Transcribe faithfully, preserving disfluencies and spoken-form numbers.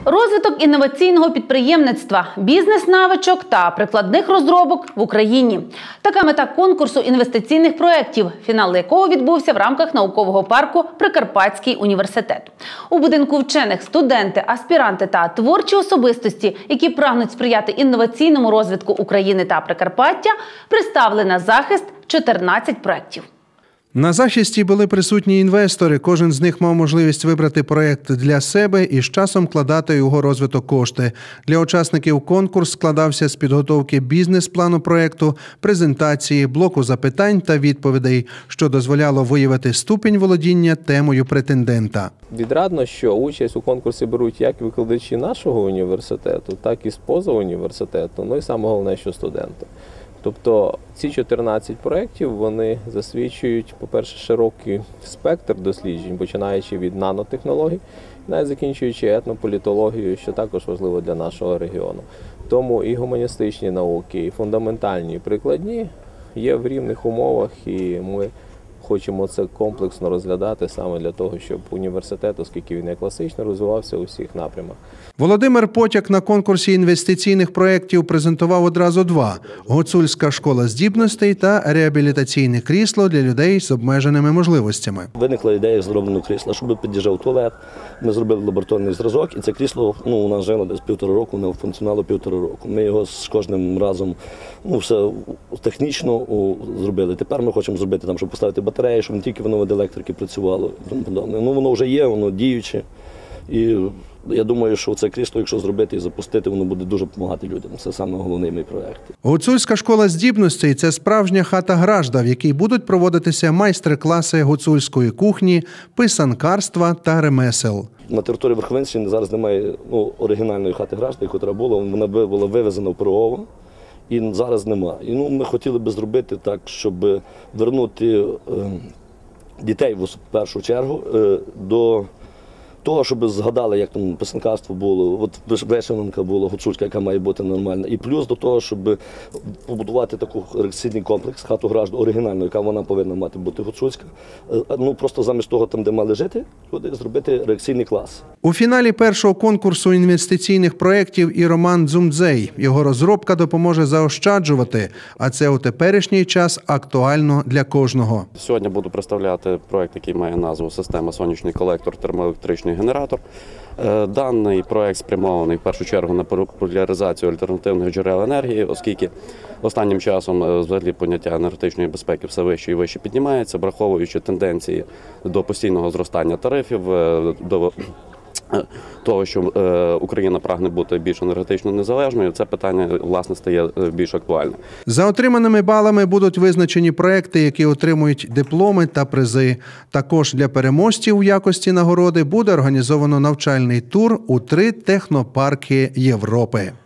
Розвиток інноваційного підприємництва, бізнес-навичок та прикладних розробок в Україні. Така мета конкурсу інвестиційних проєктів, фінал якого відбувся в рамках наукового парку «Прикарпатський університет». У будинку вчених студенти, аспіранти та творчі особистості, які прагнуть сприяти інноваційному розвитку України та Прикарпаття, представили на захист чотирнадцять проєктів. На захисті були присутні інвестори. Кожен з них мав можливість вибрати проєкт для себе і з часом вкладати у його розвиток кошти. Для учасників конкурс складався з підготовки бізнес-плану проєкту, презентації, блоку запитань та відповідей, що дозволяло виявити ступінь володіння темою претендента. Відрадно, що участь у конкурсі беруть як викладачі нашого університету, так і з-поза університету, ну і саме головне, що студенти. Тобто ці чотирнадцять проєктів, вони засвідчують, по-перше, широкий спектр досліджень, починаючи від нанотехнологій, навіть закінчуючи етнополітологією, що також важливо для нашого регіону. Тому і гуманістичні науки, і фундаментальні, і прикладні є в рівних умовах, і ми хочемо це комплексно розглядати саме для того, щоб університет, оскільки він є класично, розвивався у всіх напрямах. Володимир Потяк на конкурсі інвестиційних проєктів презентував одразу два – Гуцульська школа здібностей та реабілітаційне крісло для людей з обмеженими можливостями. Виникла ідея зробленого крісла, щоб під'їжджав туалет. Ми зробили лабораторний зразок, і це крісло ну, у нас жило десь півтора року, воно функціонало півтора року. Ми його з кожним разом ну, все технічно о, зробили. Тепер ми хочемо зробити, там, щоб поставити батареї, щоб не тільки воно від електрики працювало. Ну, воно вже є, воно діюче. І я думаю, що це крісло, якщо зробити і запустити, воно буде дуже допомагати людям. Це саме головний мій проєкт. Гуцульська школа здібностей – це справжня хата-гражда, в якій будуть проводитися майстер-класи гуцульської кухні, писанкарства та ремесел. На території Верховинщини зараз немає ну, оригінальної хати-гражди, яка була, вона була вивезена в Пирогово. І зараз немає. І ну, ми хотіли би зробити так, щоб вернути е, дітей в першу чергу е, до того, щоб згадали, як там писанкарство було, от вишиванка була гуцульська, яка має бути нормальна. І плюс до того, щоб побудувати такий рекреаційний комплекс, хату граждан оригінальну, яка вона повинна мати бути гуцульська. Ну просто замість того, там, де мали жити, люди зробити рекреаційний клас. У фіналі першого конкурсу інвестиційних проєктів і Роман Дзумдзей. Його розробка допоможе заощаджувати, а це у теперішній час актуально для кожного. Сьогодні буду представляти проєкт, який має назву «Система сонячний колектор термоелектричний генератор». Даний проєкт спрямований в першу чергу на популяризацію альтернативних джерел енергії, оскільки останнім часом взагалі поняття енергетичної безпеки все вище і вище піднімається, враховуючи тенденції до постійного зростання тарифів, до того, що Україна прагне бути більш енергетично незалежною, це питання, власне, стає більш актуальним. За отриманими балами будуть визначені проекти, які отримують дипломи та призи. Також для переможців у якості нагороди буде організовано навчальний тур у три технопарки Європи.